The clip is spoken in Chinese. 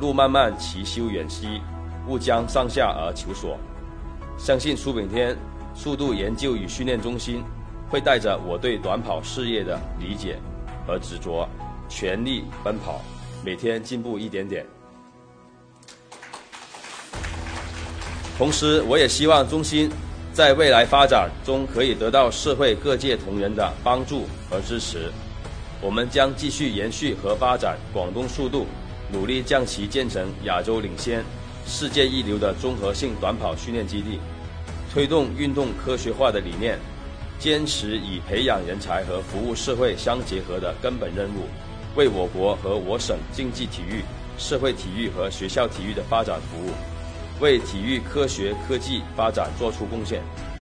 路漫漫其修远兮，勿将上下而求索。相信苏炳添速度研究与训练中心会带着我对短跑事业的理解和执着，全力奔跑，每天进步一点点。同时，我也希望中心在未来发展中可以得到社会各界同仁的帮助和支持。我们将继续延续和发展广东速度，努力将其建成亚洲领先、世界一流的综合性短跑训练基地，推动运动科学化的理念，坚持以培养人才和服务社会相结合的根本任务，为我国和我省竞技体育、社会体育和学校体育的发展服务，为体育科学科技发展作出贡献。